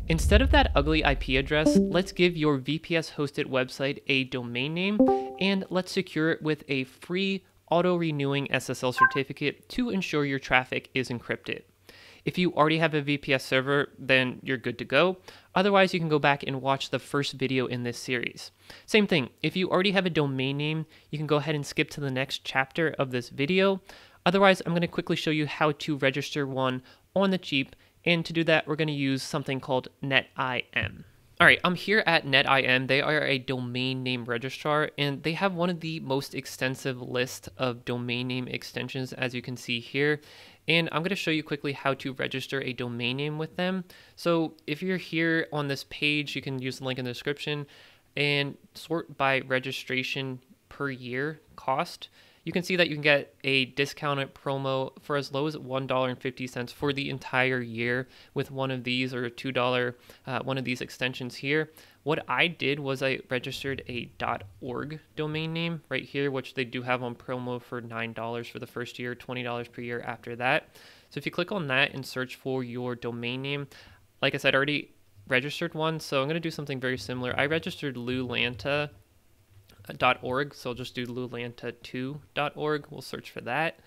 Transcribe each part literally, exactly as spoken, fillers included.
Instead of that ugly I P address, let's give your V P S hosted website a domain name, and let's secure it with a free auto-renewing S S L certificate to ensure your traffic is encrypted. If you already have a V P S server, then you're good to go. Otherwise, you can go back and watch the first video in this series. Same thing, if you already have a domain name, you can go ahead and skip to the next chapter of this video. Otherwise, I'm going to quickly show you how to register one on the cheap. And to do that, we're going to use something called net I M. All right, I'm here at net I M. They are a domain name registrar, and they have one of the most extensive list of domain name extensions, as you can see here. And I'm going to show you quickly how to register a domain name with them. So if you're here on this page, you can use the link in the description and sort by registration per year cost. You can see that you can get a discounted promo for as low as one dollar and fifty cents for the entire year with one of these, or a two dollar uh, one of these extensions here. What I did was I registered a .org domain name right here, which they do have on promo for nine dollars for the first year, twenty dollars per year after that. So if you click on that and search for your domain name, like I said, I already registered one, so I'm going to do something very similar. I registered lulanta dot org, so I'll just do lulanta two dot org. We'll search for that,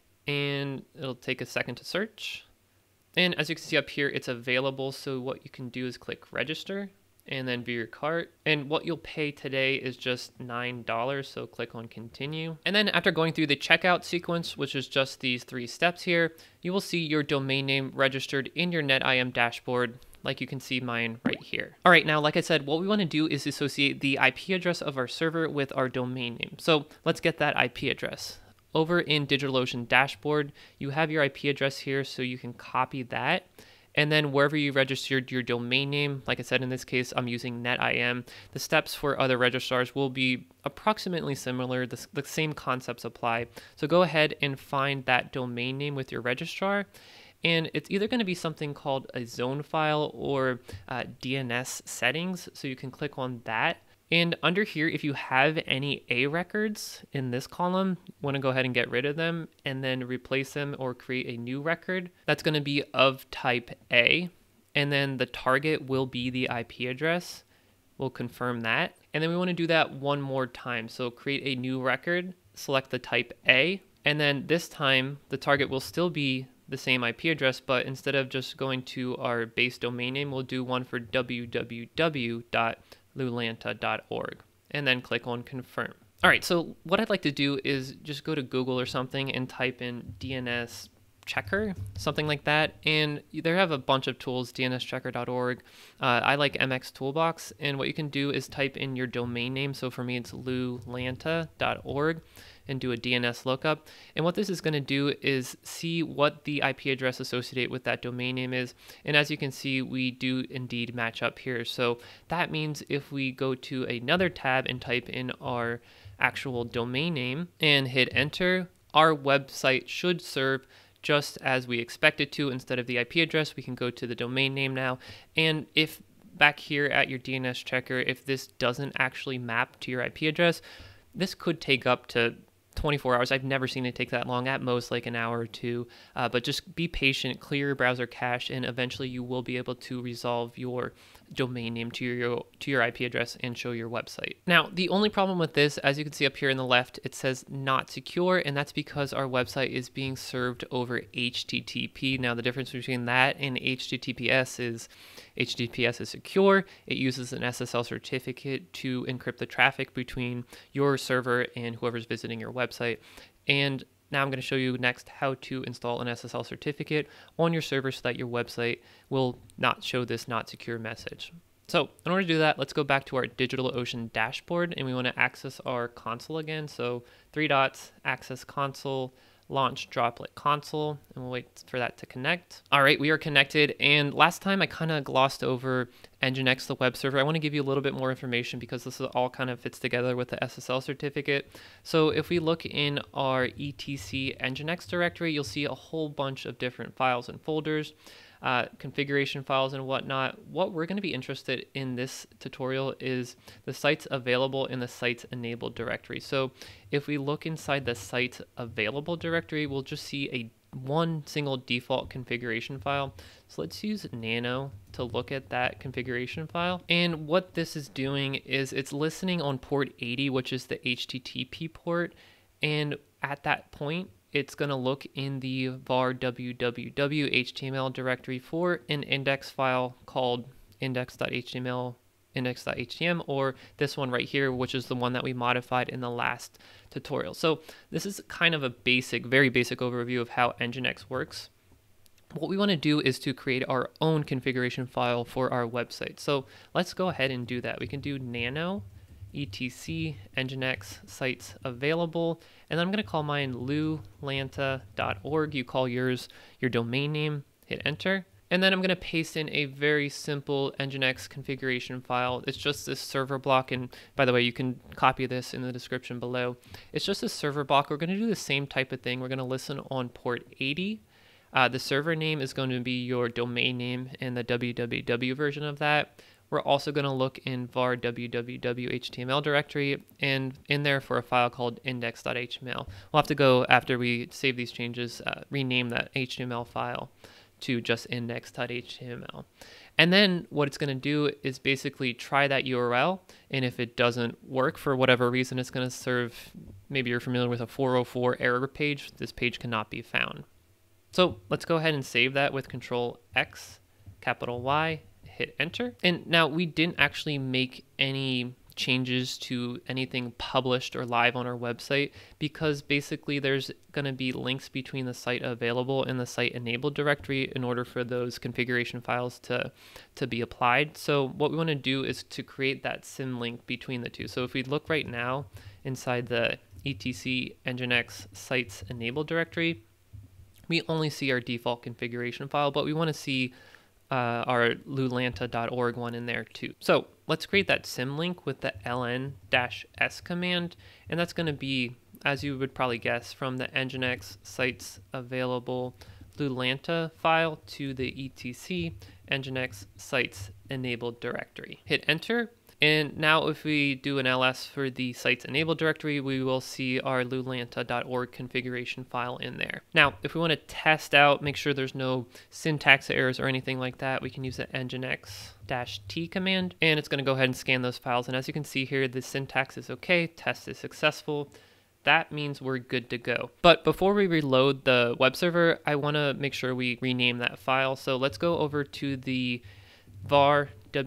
and it'll take a second to search. And as you can see up here, it's available, so what you can do is click register and then view your cart. And what you'll pay today is just nine dollars, so click on continue. And then after going through the checkout sequence, which is just these three steps here, you will see your domain name registered in your net I M dashboard, like you can see mine right here. All right, now, like I said, what we want to do is associate the I P address of our server with our domain name. So let's get that I P address. Over in DigitalOcean dashboard, you have your I P address here, so you can copy that. And then wherever you registered your domain name, like I said, in this case, I'm using net I M. The steps for other registrars will be approximately similar. The, the same concepts apply. So go ahead and find that domain name with your registrar. And it's either going to be something called a zone file or uh, D N S settings. So you can click on that. And under here, if you have any A records in this column, you want to go ahead and get rid of them and then replace them or create a new record. That's going to be of type A. And then the target will be the I P address. We'll confirm that. And then we want to do that one more time. So create a new record, select the type A. And then this time, the target will still be the same I P address, but instead of just going to our base domain name, we'll do one for w w w dot lulanta dot org and then click on confirm. All right, so what I'd like to do is just go to Google or something and type in D N S checker, something like that. And they have a bunch of tools, d n s checker dot org. Uh, I like M X Toolbox. And what you can do is type in your domain name. So for me, it's lulanta dot org. And do a D N S lookup. And what this is going to do is see what the I P address associated with that domain name is. And as you can see, we do indeed match up here. So that means if we go to another tab and type in our actual domain name and hit enter, our website should serve just as we expect it to. Instead of the I P address, we can go to the domain name now. And if back here at your D N S checker, if this doesn't actually map to your I P address, this could take up to twenty-four hours. I've never seen it take that long, at most like an hour or two, uh, but just be patient, clear your browser cache, and eventually you will be able to resolve your domain name to your to your I P address and show your website. Now, the only problem with this, as you can see up here in the left, it says not secure, and that's because our website is being served over H T T P. Now, the difference between that and H T T P S is H T T P S is secure. It uses an S S L certificate to encrypt the traffic between your server and whoever's visiting your website. And now I'm going to show you next how to install an S S L certificate on your server so that your website will not show this not secure message. So in order to do that, let's go back to our DigitalOcean dashboard, and we want to access our console again. So three dots, access console, launch droplet console, and we'll wait for that to connect. All right, we are connected. And last time I kind of glossed over Nginx, the web server. I want to give you a little bit more information because this all kind of fits together with the S S L certificate. So if we look in our etc Nginx directory, you'll see a whole bunch of different files and folders, uh, configuration files and whatnot. What we're going to be interested in this tutorial is the sites available in the sites enabled directory. So if we look inside the sites available directory, we'll just see a one single default configuration file. So let's use Nano to look at that configuration file. And what this is doing is it's listening on port eighty, which is the H T T P port. And at that point, it's going to look in the var www H T M L directory for an index file called index.html, index.htm, or this one right here, which is the one that we modified in the last tutorial. So this is kind of a basic, very basic overview of how Nginx works. What we want to do is to create our own configuration file for our website. So let's go ahead and do that. We can do nano etc nginx sites available, and then I'm going to call mine lulanta dot org. You call yours your domain name, hit enter, and then I'm going to paste in a very simple Nginx configuration file. It's just this server block, and by the way, you can copy this in the description below. It's just a server block. We're going to do the same type of thing. We're going to listen on port eighty. Uh, the server name is going to be your domain name and the www version of that. We're also going to look in var www H T M L directory and in there for a file called index dot H T M L. We'll have to go, after we save these changes, uh, rename that H T M L file to just index dot H T M L. And then what it's going to do is basically try that U R L, and if it doesn't work for whatever reason, it's going to serve, maybe you're familiar with a four oh four error page. This page cannot be found. So let's go ahead and save that with control X, capital Y, hit enter. And now we didn't actually make any changes to anything published or live on our website, because basically there's going to be links between the site available and the site enabled directory in order for those configuration files to to be applied. So what we want to do is to create that symlink between the two. So if we look right now inside the etc nginx sites enabled directory, we only see our default configuration file, but we want to see Uh, our lulanta dot org one in there too. So let's create that symlink with the ln-s command, and that's going to be, as you would probably guess, from the Nginx sites available lulanta file to the etc nginx sites enabled directory. Hit enter. And now if we do an ls for the sites enabled directory, we will see our lulanta dot org configuration file in there. Now, if we want to test out, make sure there's no syntax errors or anything like that, we can use the nginx-t command, and it's going to go ahead and scan those files. And as you can see here, the syntax is okay, test is successful. That means we're good to go. But before we reload the web server, I want to make sure we rename that file. So let's go over to the var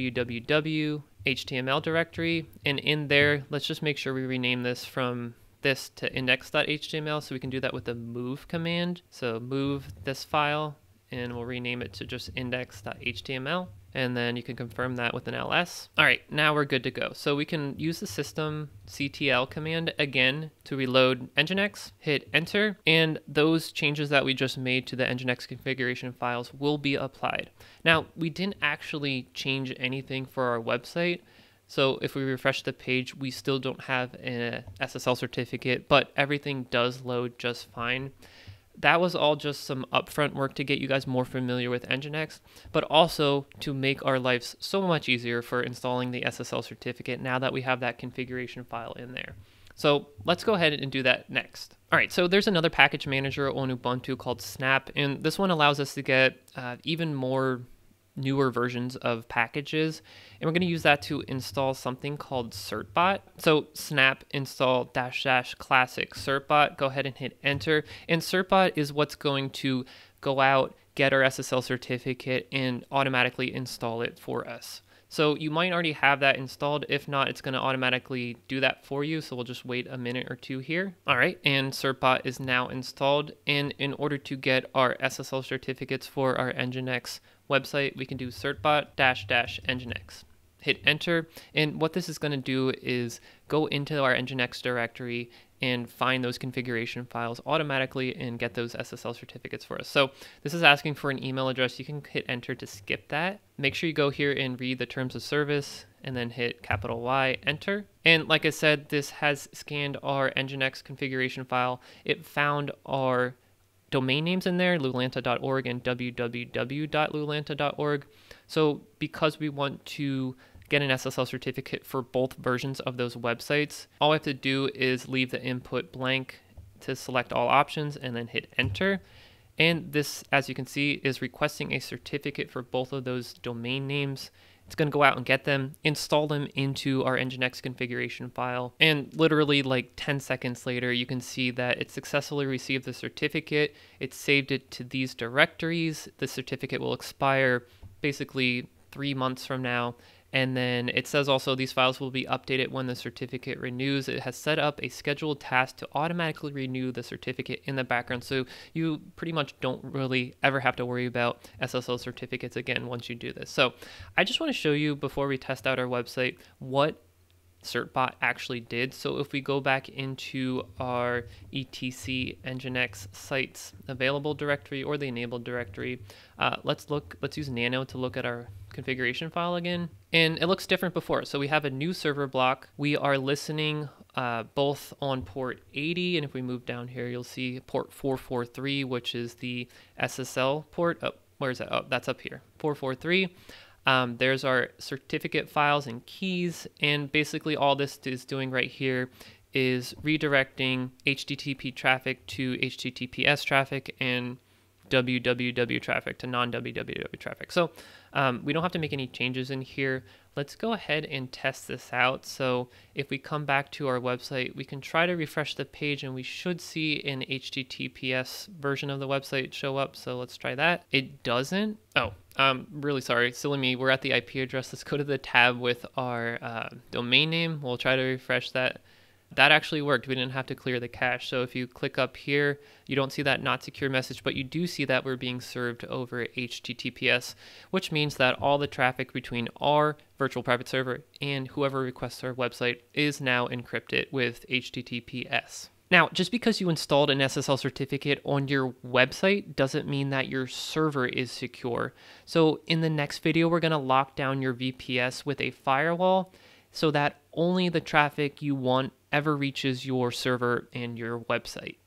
www H T M L directory, and in there, let's just make sure we rename this from this to index dot H T M L, so we can do that with the move command. So move this file, and we'll rename it to just index dot H T M L, and then you can confirm that with an ls. All right, now we're good to go. So we can use the system C T L command again to reload Nginx, hit enter, and those changes that we just made to the Nginx configuration files will be applied. Now, we didn't actually change anything for our website. So if we refresh the page, we still don't have an S S L certificate, but everything does load just fine. That was all just some upfront work to get you guys more familiar with Nginx, but also to make our lives so much easier for installing the S S L certificate now that we have that configuration file in there. So let's go ahead and do that next. All right, so there's another package manager on Ubuntu called Snap, and this one allows us to get uh, even more newer versions of packages, and we're going to use that to install something called Certbot. So snap install dash dash classic Certbot, go ahead and hit enter, and Certbot is what's going to go out, get our S S L certificate, and automatically install it for us. So you might already have that installed. If not, it's going to automatically do that for you. So we'll just wait a minute or two here. All right, and Certbot is now installed. And in order to get our S S L certificates for our Nginx website, we can do certbot dash dash nginx. Hit enter, and what this is going to do is go into our Nginx directory and find those configuration files automatically and get those S S L certificates for us. So this is asking for an email address. You can hit enter to skip that. Make sure you go here and read the terms of service and then hit capital Y, enter. And like I said, this has scanned our Nginx configuration file. It found our domain names in there, lulanta dot org and www dot lulanta dot org. So because we want to get an S S L certificate for both versions of those websites, all we have to do is leave the input blank to select all options and then hit enter. And this, as you can see, is requesting a certificate for both of those domain names. It's going to go out and get them, install them into our Nginx configuration file, and literally like ten seconds later, you can see that it successfully received the certificate. It saved it to these directories. The certificate will expire basically three months from now. And then it says also these files will be updated when the certificate renews. It has set up a scheduled task to automatically renew the certificate in the background. So you pretty much don't really ever have to worry about S S L certificates again once you do this. So I just want to show you before we test out our website what Certbot actually did. So if we go back into our etc nginx sites available directory or the enabled directory, uh, let's look, let's use nano to look at our configuration file again. And it looks different before. So we have a new server block. We are listening uh, both on port eighty. And if we move down here, you'll see port four four three, which is the S S L port. Oh, where is that? Oh, that's up here, four four three. Um, there's our certificate files and keys, and basically all this is doing right here is redirecting H T T P traffic to H T T P S traffic and W W W traffic to non-W W W traffic. So um, we don't have to make any changes in here. Let's go ahead and test this out. So if we come back to our website, we can try to refresh the page and we should see an H T T P S version of the website show up. So let's try that. It doesn't. Oh, um, really sorry. Silly me. We're at the I P address. Let's go to the tab with our uh, domain name. We'll try to refresh that. That actually worked. We didn't have to clear the cache. So if you click up here, you don't see that not secure message, but you do see that we're being served over H T T P S, which means that all the traffic between our virtual private server and whoever requests our website is now encrypted with H T T P S. Now, just because you installed an S S L certificate on your website doesn't mean that your server is secure. So in the next video, we're going to lock down your V P S with a firewall so that only the traffic you want ever reaches your server and your website.